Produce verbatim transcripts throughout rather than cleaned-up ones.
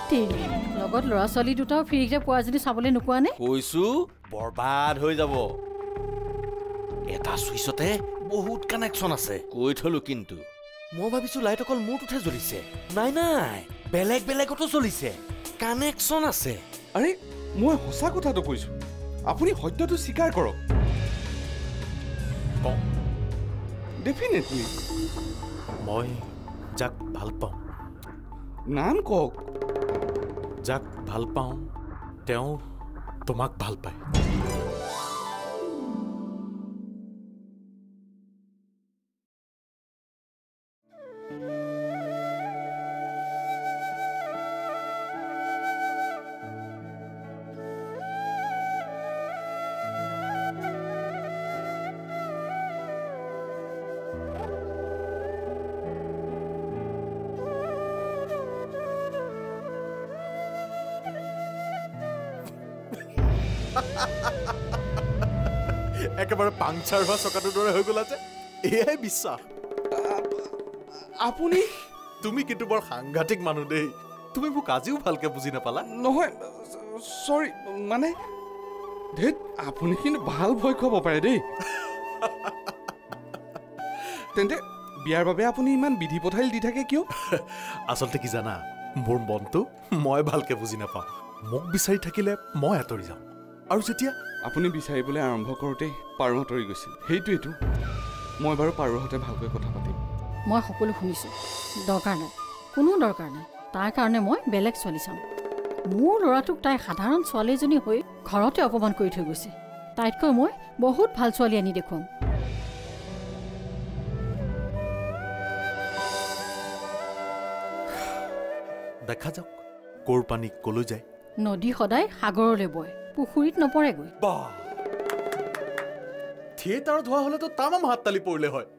তেৰি লগত ল'ৰা ছোৱালী দুটাও ফ্ৰীতে পোৱা যদি চাবলৈ নোকোৱা নে কৈছো বৰবাদ হৈ যাব এটা সুইচতে বহুত কানেকশ্যন আছে কৈ থলো কিন্তু মই ভাবিছো লাইট অকল মোৰটোতে জ্বলিছে নাই নাই বেলেগ বেলেগতো জ্বলিছে কানেকশ্যন আছে আৰে মই সঁচা কথাটো কৈছো আপুনি সত্যটো স্বীকাৰ কৰক ডেফিনেটলি মই যাক ভাল পাওঁ নাম কওক যাক ভাল পাওঁ তেওঁ তোমাক ভাল পায় একেবাৰে পাংচাৰ হোৱা চকাটোৰ দৰে হৈ গ'লা যে এয়াই বিশ্বাস আপুনি তুমি কিন্তু বৰ সাংঘাতিক মানুহ দেই তুমি মোক আজিও ভালকে বুজি নাপালা নহয় চৰি মানে ধেত আপুনি কিন্তু ভাল ভয় খুৱাব পাৰে দেই তেন্তে বিয়াৰ বাবে আপুনি ইমান বিধি পথাইল দি থাকে কিয় আচলতে কি জানা মোৰ মনটো মই ভালকে বুজি নাপাওঁ মোক বিচাৰি থাকিলে মই আঁতৰি যাওঁ আৰু যেতিয়া আপুনি বিচাৰিবলৈ আৰম্ভ কৰোঁতে পাৰু আঁতৰি গৈছিল সেইটোৱেইটো মই বাৰু পাৰুৰ সৈতে ভালকৈ কথা পাতিম মই সকলো শুনিছোঁ দৰকাৰ নাই কোনো দৰকাৰ নাই তাৰ কাৰণে মই বেলেগ ছোৱালী চাম মোৰ ল'ৰাটোক তাই সাধাৰণ ছোৱালী এজনী হৈ ঘৰতে অপমান কৰি থৈ গৈছে তাইতকৈ মই বহুত ভাল ছোৱালী আনি দেখুৱাম দেখা যাওক কোৰ পানী কলৈ যায় নদী সদায় সাগৰলৈ বয় পুখুৰীত নপৰেগৈ বাহ থিয়েটাৰত হোৱা হলেতো তামাম হাত তালি পৰিলে হয়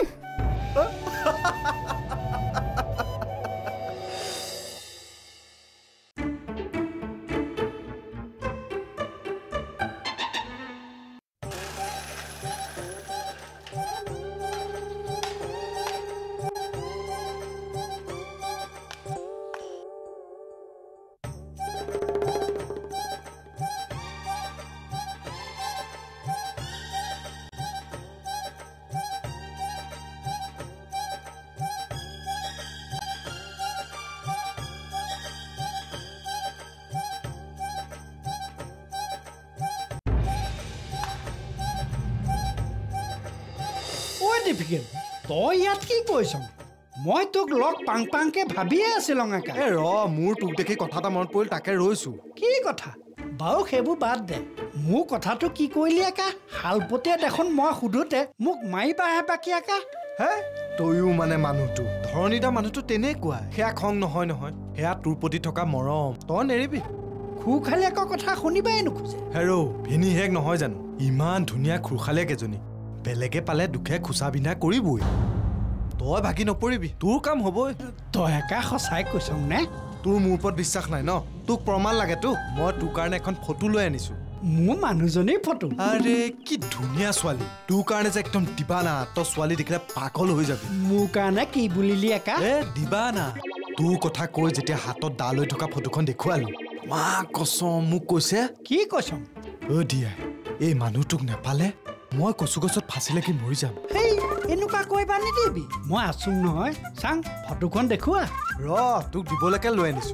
তই ইয়াত কি কৈছ মই তোক লগ পাং পাংকে ভাবিয়ে আছিলো আকা এ ৰ মোৰ তোক দেখি কথা এটা মনত পৰিল তাকে ৰৈছো কি কথা বাৰু সেইবোৰ বাদ দে মোৰ কথাটো কি কৰিলি আকা হালপতীয়া দেখোন মই সুধোতে মোক মাৰিবাহে বাকী আকা হে তয়ো মানে মানুহটো ধৰণীটা মানুহটো তেনেকুৱা সেয়া খং নহয় নহয় সেয়া তোৰ প্ৰতি থকা মৰম তই নেৰিবি খুখালি আকৌ কথা শুনিবাই নোখোজে হেৰ ভিনীহেক নহয় জানো ইমান ধুনীয়া খুৰখালীয়েক এজনী বেলেগে পালে দুখে খুচা বিন্ধা কৰিবই তই ভাগি নপৰিবি তোৰ কাম হ'বই তই একা সঁচাই কৈছ নে তোৰ মোৰ ওপৰত বিশ্বাস নাই ন তোক প্ৰমাণ লাগে তো মই তোৰ কাৰণে এখন ফটো লৈ আনিছো মোৰ মানুহজনীৰ ফটো আৰে কি ধুনীয়া ছোৱালী তোৰ কাৰণে যে একদম দিবানা তই ছোৱালী দেখিলে পাগল হৈ যাবি মোৰ কাৰণে কি বুলিলি একা এ দিবানা তোৰ কথা কৈ যেতিয়া হাতত দা লৈ থকা ফটোখন দেখুৱালো মা কসম মোক কৈছে কি কসম অ দিয়া এই মানুহটোক নেপালে মই কচু গছত ফাঁচিলে কি মৰি যাম হেই এনেকুৱা কৈবা নিদিবি মই আছো নহয় চাং ফটোখন দেখুৱা ৰ তোক দিবলৈকে লৈ আনিছো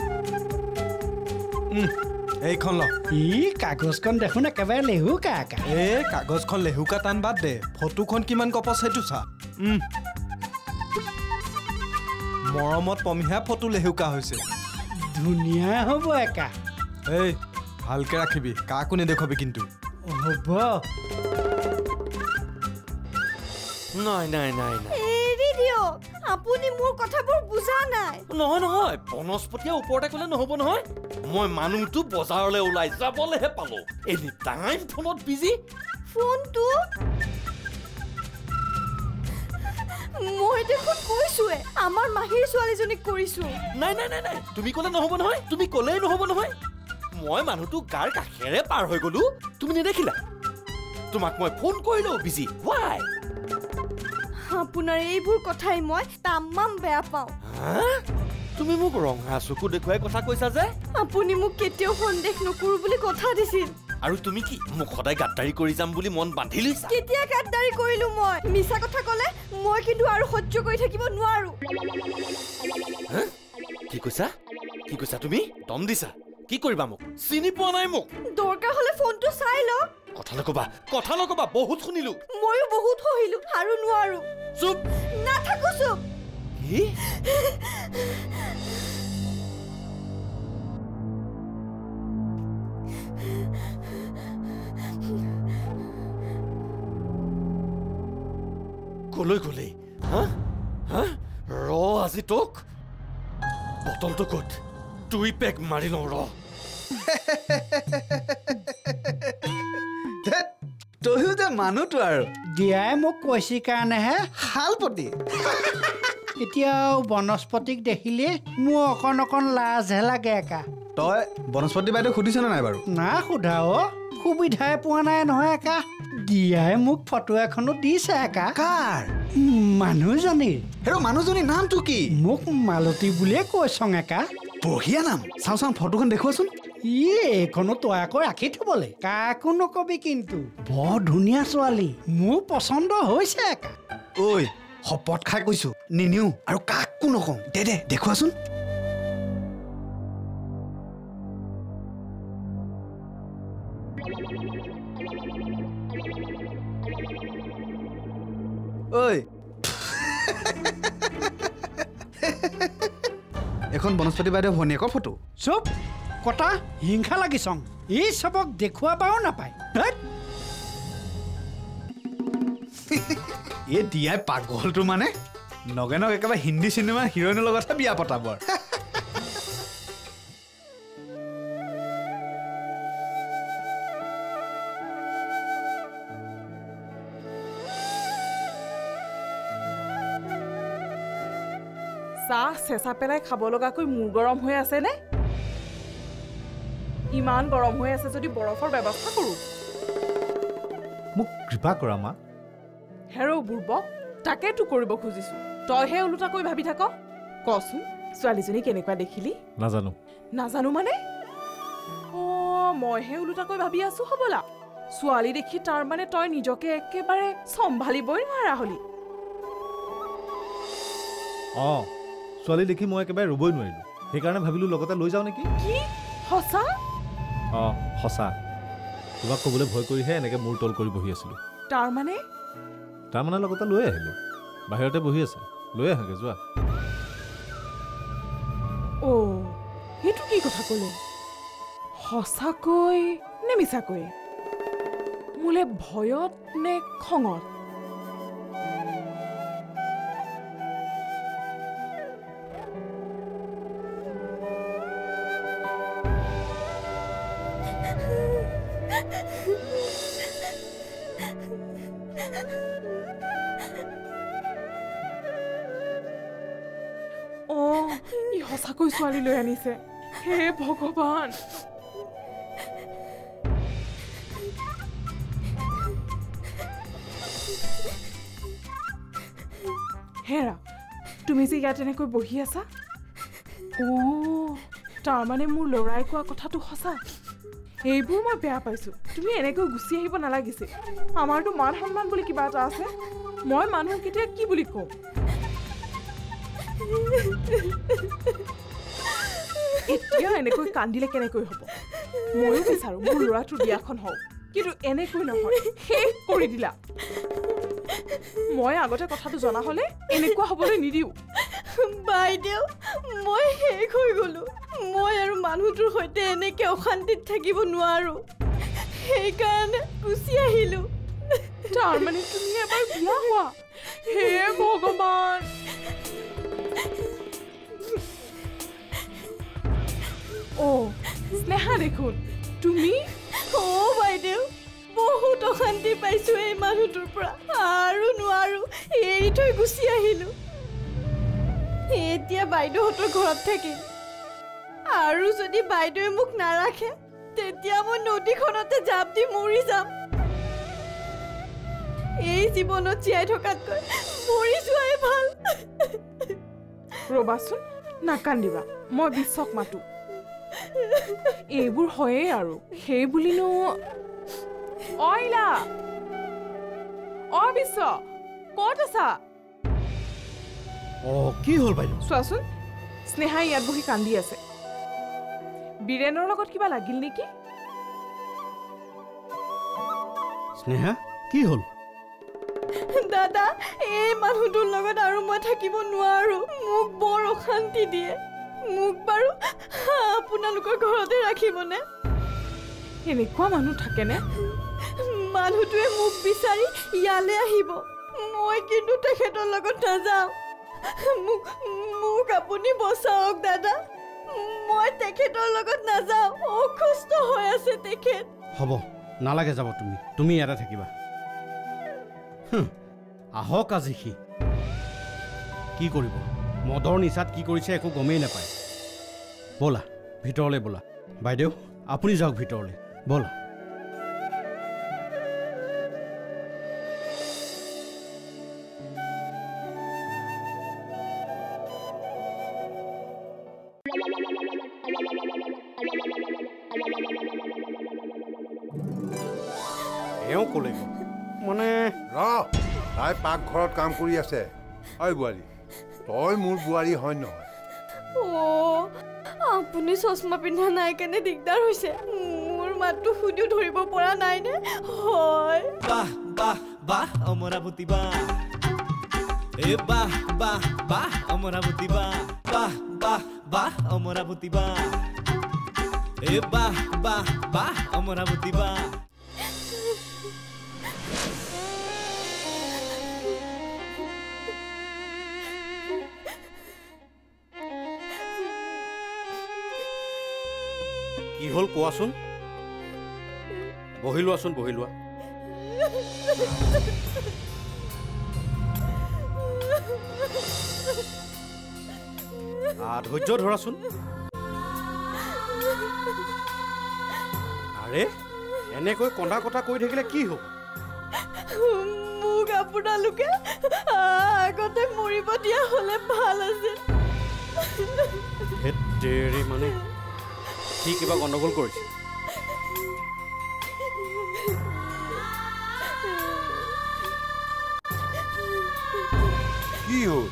এইখন ল ই কাগজখন দেখোন একেবাৰে লেহুকা আকা এ কাগজখন লেহুকা টান বাদ দে ফটোখন কিমান কপচ সেইটো চা মৰমত পমিহা ফটো লেহুকা হৈছে ধুনীয়া হ'ব একা এই ভালকে ৰাখিবি কাকো নেদেখাবি কিন্তু হ'ব নাই নাই নাই নাই এৰি দিয়ক আপুনি মোৰ কথাবোৰ বুজা নাই নহয় নহয় বনস্পতিয়ে ওপৰতে ক'লে নহ'ব নহয় মই মানুহটো বজাৰলৈ ওলাই যাবলৈহে পালো এনি টাইম ফোনত বিজি ফোনটো মই দেখোন কৈছোৱে আমাৰ মাহীৰ ছোৱালীজনীক কৰিছো নাই নাই নাই নাই তুমি ক'লে নহ'ব নহয় তুমি ক'লেই নহ'ব নহয় মই মানুহটো গাৰ কাষেৰে পাৰ হৈ গ'লো তুমি নেদেখিলা তোমাক মই ফোন কৰিলো বিজি ৱাই আপোনাৰ এইবোৰ কথাই মই তামাম বেয়া পাওঁ তুমি মোক ৰঙা চকু দেখুৱাই কথা কৈছা যে আপুনি মোক কেতিয়াও সন্দেহ নকৰো বুলি কথা দিছিল আৰু তুমি কি মোক সদায় গাদ্দাৰি কৰি যাম বুলি মন বান্ধি লৈছা কেতিয়া গাদ্দাৰি কৰিলো মই মিছা কথা ক'লে মই কিন্তু আৰু সহ্য কৰি থাকিব নোৱাৰো কি কৈছা কি কৈছা তুমি দম দিছা কি কৰিবা মোক চিনি পোৱা নাই মোক দৰকাৰ হলে ফোনটো চাই ল কথা নকবা কথা নকবা বহুত শুনিলো ময়ো বহুত সহিলো আৰু নোৱাৰো চুপ নাথাকো চুপ কি কলৈ গ'লে হা হা ৰ আজি তোক বটলটো ক'ত দুই পেক মাৰি লওঁ ৰ তয়ো যে মানুহটো আৰু দিয়াই মোক কৈছি কাৰণেহে শালপতি এতিয়াও বনস্পতিক দেখিলে মোৰ অকণ অকণ লাজহে লাগে একা তই বনস্পতি বাইদেউ সুধিছনে নাই বাৰু না সোধা অ সুবিধাই পোৱা নাই নহয় একা দিয়াই মোক ফটো এখনো দিছে একা কাৰ মানুহজনীৰ হেৰ' মানুহজনীৰ নামটো কি মোক মালতী বুলিয়ে কৈছং একা বঢ়িয়া নাম চাওঁ চাওঁ ফটোখন দেখুৱাচোন ই এইখনো তই আকৌ ৰাখি থবলৈ কাকো নকবি কিন্তু বৰ ধুনীয়া ছোৱালী মোৰ পচন্দ হৈছে একা ঐ শপত খাই কৈছো নিনিও আৰু কাকো নকওঁ দে দে দেখুৱাচোন ঐ এখন বনস্পতি বাইদেউ ভনীয়েকৰ ফটো চুপ কটা হিংসা লাগিছং এই চবক দেখুৱাবাও নাপায় এই দিয়াই পাগলটো মানে নগেনক একেবাৰে হিন্দী চিনেমাৰ হিৰইনৰ লগতহে বিয়া পতাব চাহ চেঁচা পেলাই খাব লগাকৈ মূৰ গৰম হৈ আছে নে ইমান গৰম হৈ আছে যদি বৰফৰ ব্যৱস্থা কৰো মোক কৃপা কৰা মা হেৰ' বুৰ্বক তাকেতো কৰিব খুজিছো তইহে ওলোটাকৈ ভাবি থাক কচোন ছোৱালীজনী কেনেকুৱা দেখিলি নাজানো নাজানো মানে অ' মইহে ওলোটাকৈ ভাবি আছো হ'বলা ছোৱালী দেখি তাৰ মানে তই নিজকে একেবাৰে চম্ভালিবই নোৱাৰা হলি অঁ ছোৱালী দেখি মই একেবাৰে ৰ'বই নোৱাৰিলোঁ সেইকাৰণে ভাবিলোঁ লগতে লৈ যাওঁ নেকি কি সঁচা অঁ সঁচা তোমাক ক'বলৈ ভয় কৰিহে এনেকৈ মূৰ তল কৰি বহি আছিলোঁ তাৰ মানে তাৰমানে লগতে লৈ আহিলোঁ বাহিৰতে বহি আছে লৈ আহাগে যোৱা অ' সেইটো কি কথা ক'লে সঁচাকৈ নে মিছাকৈ মোলে ভয়ত নে খঙত অ' ই সঁচাকৈ ছোৱালী লৈ আনিছে হে ভগৱান হেৰা তুমি যে ইয়াত এনেকৈ বহি আছা অ' তাৰমানে মোৰ ল'ৰাই কোৱা কথাটো সঁচা এইবোৰ মই বেয়া পাইছোঁ তুমি এনেকৈ গুচি আহিব নালাগিছিল আমাৰতো মান সন্মান বুলি কিবা এটা আছে মই মানুহক কেতিয়া কি বুলি কওঁ এতিয়া এনেকৈ কান্দিলে কেনেকৈ হ'ব ময়ো বিচাৰোঁ মোৰ ল'ৰাটোৰ বিয়াখন হওক কিন্তু এনেকৈ নহয় শেষ কৰি দিলা মই আগতে কথাটো জনা হ'লে এনেকুৱা হ'বলৈ নিদিওঁ বাইদেউ মই শেষ হৈ গ'লো মই আৰু মানুহটোৰ সৈতে এনেকৈ অশান্তিত থাকিব নোৱাৰো সেইকাৰণে গুচি আহিলোঁ তাৰমানে তুমি এবাৰ বিয়া হোৱা হে ভগৱান অ' স্নেহা দেখোন তুমি অ' বাইদেউ বহুত অশান্তি পাইছোঁ এই মানুহটোৰ পৰা আৰু নোৱাৰো এৰি থৈ গুচি আহিলোঁ এতিয়া বাইদেউহঁতৰ ঘৰত থাকিম আৰু যদি বাইদেৱে মোক নাৰাখে তেতিয়া মই নদীখনতে জাপ দি মৰি যাম এই জীৱনত জীয়াই থকাতকৈ মৰি যোৱাই ভাল ৰ'বাচোন নাকান্দিবা মই বিশ্বক মাতো এইবোৰ হয়েই আৰু সেই বুলিনো অইলা অ বিশ্ব ক'ত আছা অ কি হ'ল বাইদেউ চোৱাচোন স্নেহা ইয়াত বহি কান্দি আছে বীৰেণৰ লগত কিবা লাগিল নেকি স্নেহা কি হ'ল দাদা এই মানুহটোৰ লগত আৰু মই থাকিব নোৱাৰো মোক বৰ অশান্তি দিয়ে মোক বাৰু আপোনালোকৰ ঘৰতে ৰাখিবনে এনেকুৱা মানুহ থাকেনে মানুহটোৱে মোক বিচাৰি ইয়ালৈ আহিব মই কিন্তু তেখেতৰ লগত নাযাওঁ মোক মোক আপুনি বচাওক দাদা মই তেখেতৰ লগত নাযাওঁ অসুস্থ হৈ আছে তেখেত হ'ব নালাগে যাব তুমি তুমি ইয়াতে থাকিবা আহক আজি সি কি কৰিব মদৰ নিচাত কি কৰিছে একো গমেই নাপায় ব'লা ভিতৰলৈ ব'লা বাইদেউ আপুনি যাওক ভিতৰলৈ ব'লা এওঁ ক'লে মানে ৰ তাই পাকঘৰত কাম কৰি আছে ঐ বোৱাৰী তই মোৰ বোৱাৰী হয় নহয় অ' আপুনি চশমা পিন্ধা নাই কেনে দিগদাৰ হৈছে মোৰ মাতটো শুনিও ধৰিব পৰা নাই নে হয় বাহ বাহ বাহ অমৰাৱতী বাহ এ বাহ বাহ বাহ অমৰাৱতী বাহ বাহ বাহ বাহ অমৰাৱতী বাহ এ বাহ বাহ বাহ অমৰাৱতী বাহ কি হ'ল কোৱাচোন বহি লোৱাচোন বহি লোৱা ধৈৰ্য ধৰাচোন আৰে এনেকৈ কন্দা কথা কৈ থাকিলে কি হ'ব মোক আপোনালোকে আগতে মৰিব দিয়া হ'লে ভাল আছিল হেতেৰি মানে কি কিবা গণ্ডগোল কৰিছে কি হ'ল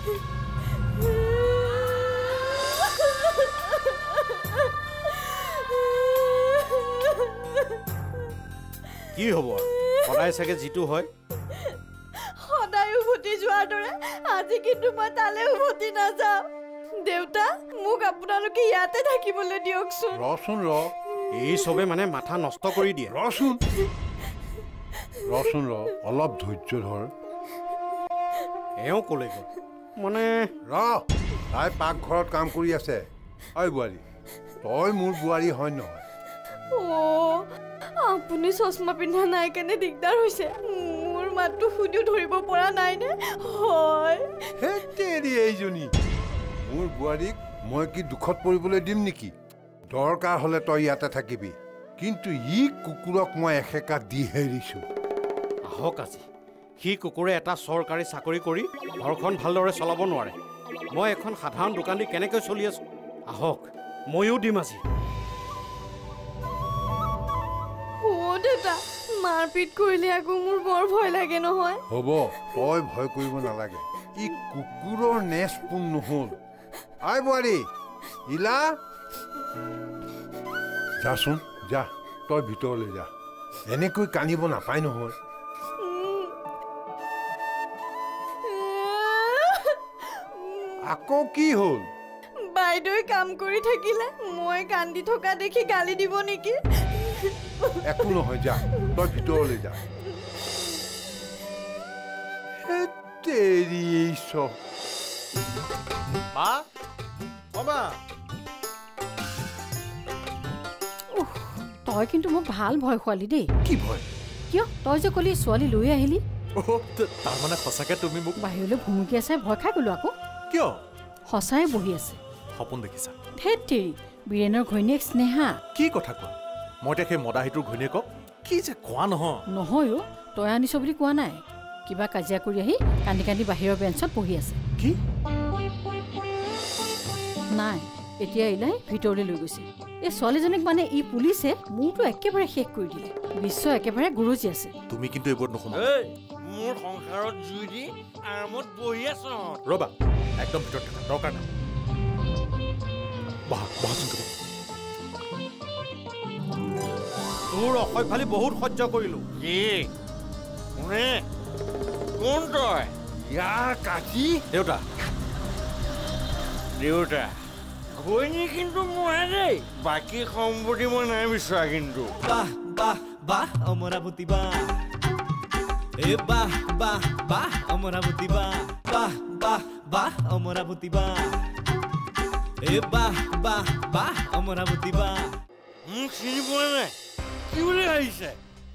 কি হ'ব সদায় চাগে যিটো হয় সদায় উভতি যোৱাৰ দৰে আজি কিন্তু মই তালৈ উভতি নাযাওঁ দেউতা মোক আপোনালোকে ইয়াতে থাকিবলৈ দিয়কচোন ৰচোন ৰ এই চবে মানে মাথা নষ্ট কৰি দিয়ে ৰচোন ৰচোন ৰ অলপ ধৈৰ্য ধৰ এওঁ ক'লে গ'ল মানে ৰ তাই পাকঘৰত কাম কৰি আছে ঐ বোৱাৰী তই মোৰ বোৱাৰী হয় নহয় অ' আপুনি চশমা পিন্ধা নাই কেনে দিগদাৰ হৈছে মোৰ মাতটো শুনিও ধৰিব পৰা নাই নে হয় হেতেৰি এইজনী মোৰ বোৱাৰীক মই কি দুখত পৰিবলৈ দিম নেকি দৰকাৰ হ'লে তই ইয়াতে থাকিবি কিন্তু ই কুকুৰক মই এসেকা দিহে এৰিছোঁ আহক আজি সি কুকুৰে এটা চৰকাৰী চাকৰি কৰি ঘৰখন ভালদৰে চলাব নোৱাৰে মই এখন সাধাৰণ দোকান দি কেনেকৈ চলি আছোঁ আহক ময়ো দিম আজি অ' দেউতা মাৰপিট কৰিলে আকৌ মোৰ বৰ ভয় লাগে নহয় হ'ব তই ভয় কৰিব নালাগে ই কুকুৰৰ নেচ পোন নহ'ল আই বোৱাৰী ইলা যাচোন যা তই ভিতৰলৈ যা এনেকৈ কান্দিব নাপায় নহয় আকৌ কি হ'ল বাইদেৱে কাম কৰি থাকিলে মই কান্দি থকা দেখি গালি দিব নেকি একো নহয় যা তই ভিতৰলৈ যা তেৰি চব মা অ মা তই কিন্তু মোক ভাল ভয় খুৱালি দেই কি ভয় কিয় তই যে ক'লি ছোৱালী লৈ আহিলি তাৰমানে সঁচাকৈ তুমি মোক বাহিৰলৈ ভুমুকি আছে ভয় খাই গ'লো আকৌ কিয় সঁচাই বহি আছে সপোন দেখিছা ধেত তেৰি বীৰেণৰ ঘৈণীয়েক স্নেহা কি কথা কোৱা মই এতিয়া সেই মদাহীটোৰ ঘৈণীয়েকক কি যে কোৱা নহয় নহয় অ' তই আনিছ বুলি কোৱা নাই কিবা কাজিয়া কৰি আহি কান্দি কান্দি বাহিৰৰ বেঞ্চত বহি আছে কি নাই এতিয়া ইলাই ভিতৰলৈ লৈ গৈছে এই ছোৱালীজনীক মানে ই পুলিচে মোৰটো একেবাৰে শেষ কৰি দিলে বিশ্ব একেবাৰে গুৰুজি আছে তুমি কিন্তু এইবোৰ নকমা মোৰ সংসাৰত জুই দি আৰামত বহি আছ ৰবা একদম ভিতৰত থাকা দৰকাৰ নাই বহা বহাচোন তুমি তোৰ অসভ্যালি বহুত সহ্য কৰিলো কি কোনে কোন তই ইয়াৰ কাকি দেউতা দেউতা ঘৈণী কিন্তু মই দেই বাকী সম্পত্তি মই নাই বিচৰা কিন্তু বাহ বাহ বাহ অমৰাৱতী বাহ এ বাহ বাহ বাহ অমৰাৱতী বাহ বাহ বাহ বাহ অমৰাৱতী বাহ এ বাহ বাহ বাহ অমৰাৱতী বাহ মোক চিনি পোৱা নাই কি বুলি আহিছে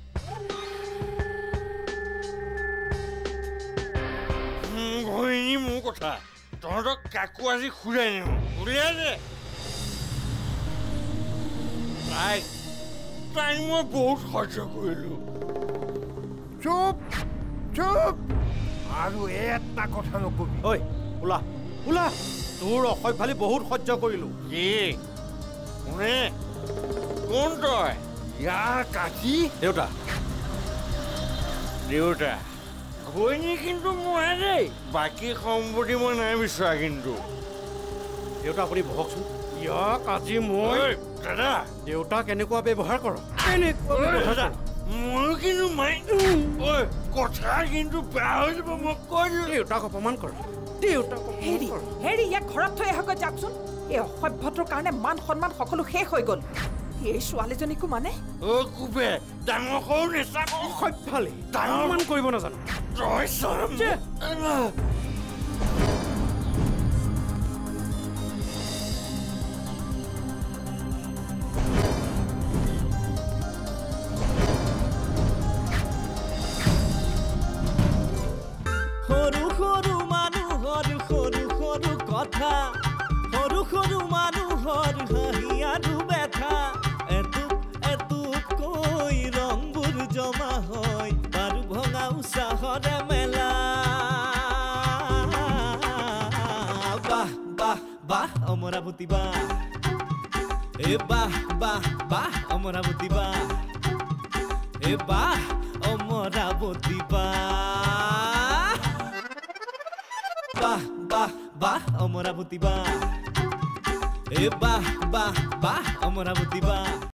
ঘৈণী মোৰ কথা তহঁতক কাকো আজি খুৰাই নিওঁ উলিয়াই দে তাই তাই মই বহুত সহ্য কৰিলো চুপ চুপ আৰু এটা কথা নকবি ঐ ওলা ওলা তোৰ অসভ্যালি বহুত সহ্য কৰিলো কি কোনে কোন তই ইয়াৰ কাকি দেউতা দেউতা ঘৈণী কিন্তু মই দেই বাকী সম্পত্তি মই নাই বিচৰা কিন্তু দেউতা আপুনি বহকচোন ইয়াক আজি মই দাদা দেউতাক এনেকুৱা ব্যৱহাৰ কৰ কেনেকুৱা ময়ো কিন্তু মাই ঐ কথা কিন্তু বেয়া হৈ যাব মই কৈ দিওঁ দেউতাক অপমান কৰ দেউতাক হেৰি হেৰি ইয়াক ঘৰত থৈ আহক যাওকচোন এই অসভ্যটোৰ কাৰণে মান সন্মান সকলো শেষ হৈ গ'ল এই ছোৱালীজনীকো মানে অ কুবে ডাঙৰ সৰু নেচা অসভ্যালি ডাঙৰ মান কৰিব নাজানো তই চৰম সৰু সৰু মানুহৰ সৰু সৰু কথা সৰু সৰু মানুহৰ হাঁহি আৰু ব্যথা এটুপ এটুপকৈ ৰংবোৰ জমা হয় বাৰু ভঙা উৎসাহৰে মেলা বাহ বাহ বাহ অমৰাৱতী বাহ এ বাহ বাহ বাহ অমৰাৱতী বাহ এ বাহ অমৰাৱতী বাহ বাহ বাহ বাহ অমৰাৱতী বাহ এ বাহ বাহ বাহ অমৰাৱতী বাহ